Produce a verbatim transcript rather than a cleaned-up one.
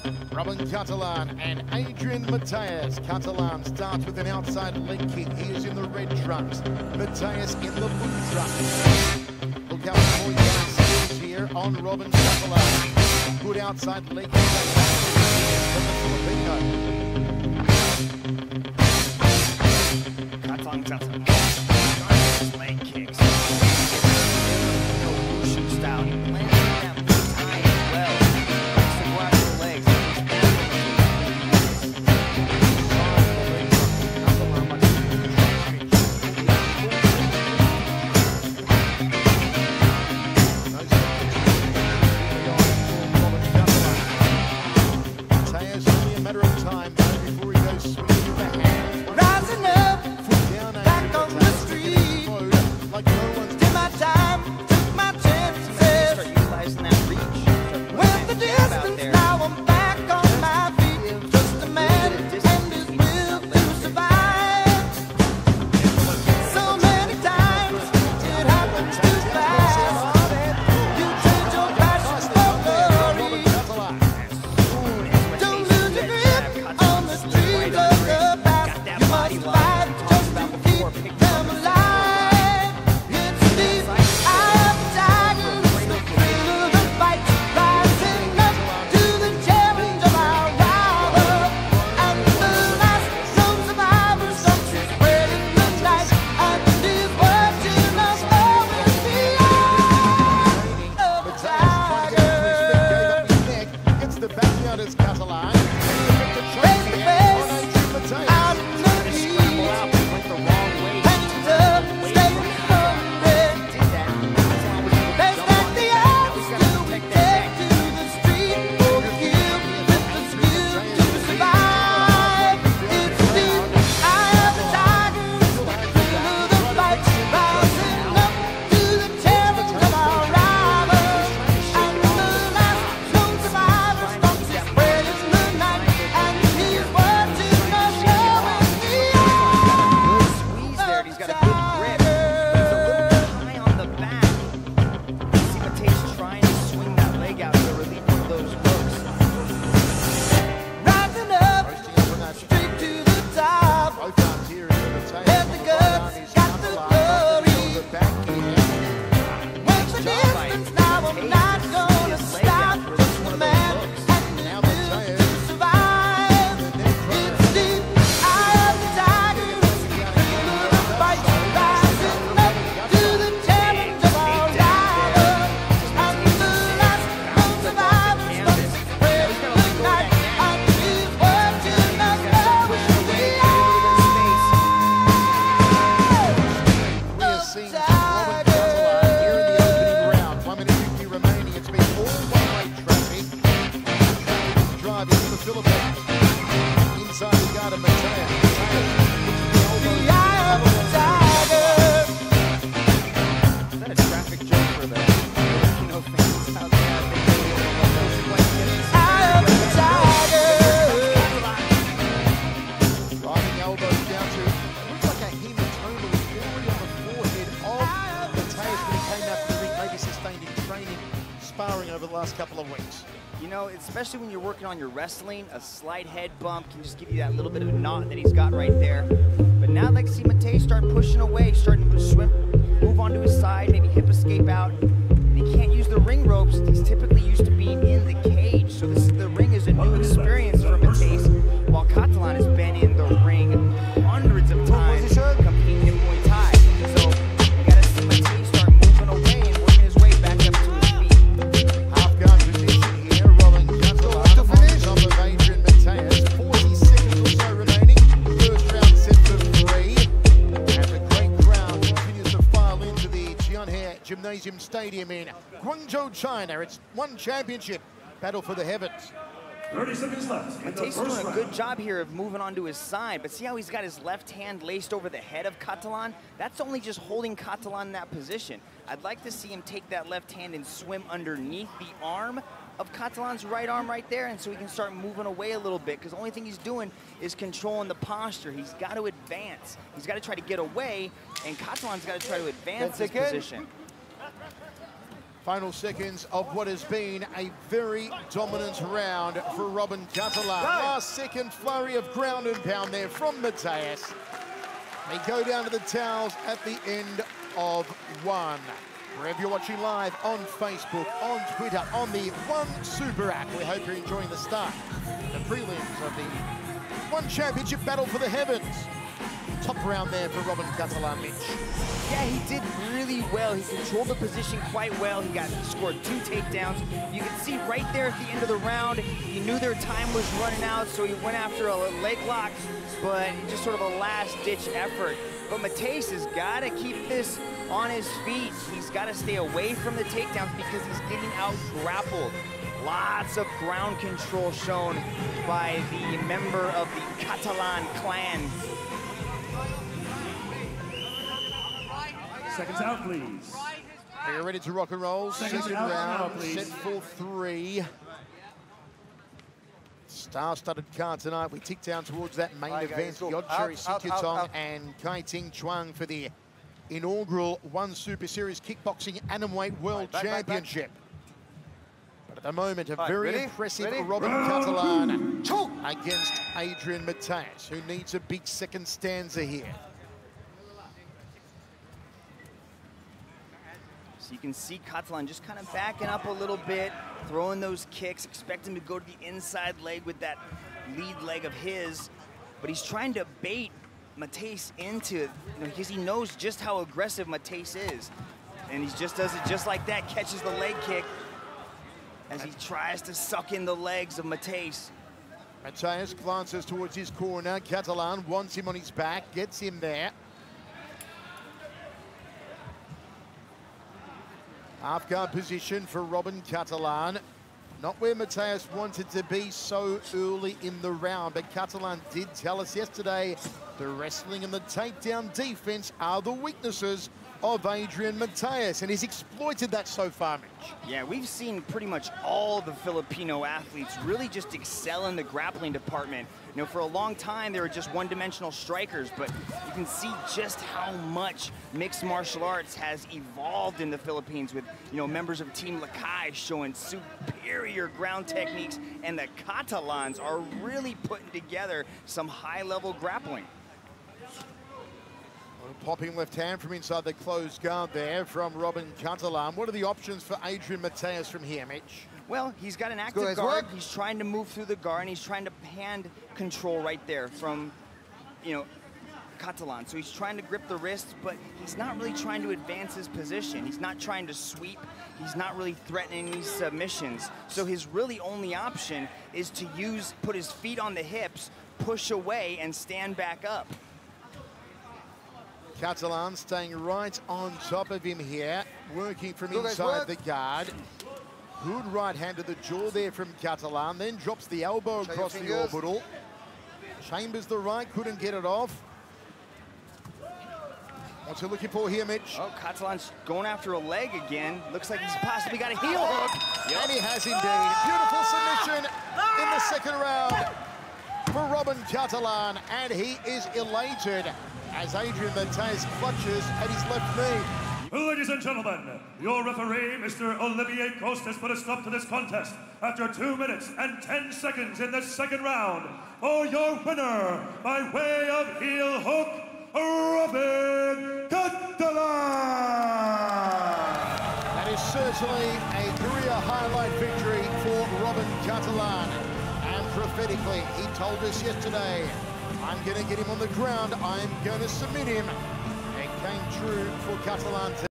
Robin Catalan and Adrian Mateus. Catalan starts with an outside leg kick. He is in the red trunks. Mateus in the blue trunks. Look out for more young skills here on Robin Catalan. Good outside leg kick from the Filipino. Catalan Catalan. Leg kicks. No wushu style. He blends them high as well. Likes to go after the legs. Mateus, only a matter of time before he goes swinging with the hands. Rising up, Foot down, back on the street. like no one's Did my time, took my chances. Start utilizing that reach. Start putting Went the that jab out distance, there. now I'm back on my feet. Just a man and his will to survive. So many times it happens too fast. You trade your passion for glory. Don't lose your grip on the streets of the past. You must fight just to keep them alive. It's deep, eye of the tiger, the thrill of the fight, rising up to the challenge of our rival. And the last known survivors don't spread in the night. And these words in us always be of the tiger. It's the backyard as Catalan. Face to face, out in the Scramble out, heat. but went the wrong way. Hands up, stay hungry. Did that. Catalan was able to Let's jump stack on the his back. Now odds he's got till to we protect that take back. to the street for the kill with the skill to survive. It's the eye of the tiger, the thrill of the fight, rising up to the challenge of our rivals. And the last known survivors don't spread in the night. And his words in us always be Good squeeze there. He's got a good grip. He's a little bit high on the back. See Mateus trying to swing that leg out to relieve one of those hooks. rising up, straight to the top. Both arms here in the Mateus. Let the guts, got the glory. Went the distance, now I'm not gonna stop. Just a man and his will to survive. It's the eye of the tiger, thrill of the fight, rising up to the challenge of our rival. And the last known survivors don't spread the night. And his words in us always be We are seeing Robin Catalan here in the opening round. one minute fifty remaining. It's been all one-way traffic. Drive into the Philippines. Inside the guard of Mateus. Mateus puts the elbow the eye of the tiger. Is that a traffic joke for the Filipino fans out there? I think they really love those white kids. Eye of the tiger. Driving elbows down to, looks like a hematoma was already on the forehead of Mateus when he came out to the ring, maybe sustained in training, sparring over the last couple of weeks. You know, especially when you're working on your wrestling, a slight head bump can just give you that little bit of a knot that he's got right there. But now I'd like to see Mateus start pushing away, starting to swim, move onto his side, maybe hip escape out. And he can't use the ring ropes. He's typically used to being in the cage. So this the ring is a new experience for Mateus, while Catalan has been in the ring hundreds of times competing in Muay Thai. So you gotta see Mateus start moving away and working his way back up to his feet. Half guard position here, Robin Catalan to finish off of Adrian Mateus. forty seconds or so remaining. First round set for three. As a great crowd continues to file into the Jianhe Gymnasium Stadium in Guangzhou, China. It's one championship battle for the heavens. thirty seconds left. in the Mateus first doing a round. good job here of moving onto his side, but see how he's got his left hand laced over the head of Catalan? That's only just holding Catalan in that position. I'd like to see him take that left hand and swim underneath the arm of Catalan's right arm right there, and so he can start moving away a little bit, because the only thing he's doing is controlling the posture. He's got to advance. He's got to try to get away, and Catalan's got to try to advance his position. Final seconds of what has been a very dominant round for Robin Catalan. Last second flurry of ground and pound there from Matheus. They go down to the towels at the end of one. Wherever you're watching live on Facebook, on Twitter, on the One Super app, we hope you're enjoying the start, the prelims of the One Championship battle for the heavens. Top round there for Robin Catalan, Mitch. Yeah, he did really well. He controlled the position quite well. He got scored two takedowns. You can see right there at the end of the round, he knew their time was running out, so he went after a leg lock, but just sort of a last-ditch effort. But Matheus has got to keep this on his feet. He's got to stay away from the takedowns because he's getting out-grappled. Lots of ground control shown by the member of the Catalan clan. Seconds out, please. Are you ready to rock and roll? Seconds Second out round, now, please. set for three. Star-studded card tonight. We tick down towards that main Right, event. guys, go. Yodcherry Out, out, out, Sityodtong out. and Kai Ting Chuang for the inaugural One Super Series Kickboxing Atomweight World Right, back, back, back. Championship. But at the moment, a Right, very ready? impressive Ready? Robin Catalan against Adrian Matheus, who needs a big second stanza here. So you can see Catalan just kind of backing up a little bit, throwing those kicks, expect him to go to the inside leg with that lead leg of his, but he's trying to bait Matheus into, you know, because he knows just how aggressive Matheus is. And he just does it just like that, catches the leg kick as he tries to suck in the legs of Matheus. Matheus glances towards his corner. Catalan wants him on his back, gets him there. Half guard position for Robin Catalan. Not where Matheus wanted to be so early in the round, but Catalan did tell us yesterday the wrestling and the takedown defense are the weaknesses of Adrian Matheus, and he's exploited that so far, Mitch. Yeah, we've seen pretty much all the Filipino athletes really just excel in the grappling department. You know, for a long time, they were just one-dimensional strikers, but you can see just how much mixed martial arts has evolved in the Philippines with, you know, members of Team Lakay showing superior ground techniques, and the Catalans are really putting together some high-level grappling. Popping left hand from inside the closed guard there from Robin Catalan. What are the options for Adrian Matheus from here, Mitch? Well, he's got an active guys, guard. work. He's trying to move through the guard, and he's trying to hand control right there from, you know, Catalan. So he's trying to grip the wrist, but he's not really trying to advance his position. He's not trying to sweep. He's not really threatening these submissions. So his really only option is to use, put his feet on the hips, push away, and stand back up. Catalan staying right on top of him here, working from Go guys, inside work. the guard. Good right hand to the jaw there from Catalan, then drops the elbow Show your across the fingers. orbital. Chambers the right, couldn't get it off. What's he looking for here, Mitch? Oh, Catalan's going after a leg again. Looks like he's possibly got a heel hook. And he has indeed. Beautiful submission in the second round for Robin Catalan, and he is elated as Adrian Matheus clutches at his left knee. Ladies and gentlemen, your referee, Mister Olivier Coste, has put a stop to this contest after two minutes and ten seconds in the second round. For your winner, by way of heel hook, Robin Catalan! That is certainly a career highlight victory for Robin Catalan. And prophetically, he told us yesterday, I'm going to get him on the ground, I'm going to submit him. It came true for Catalan.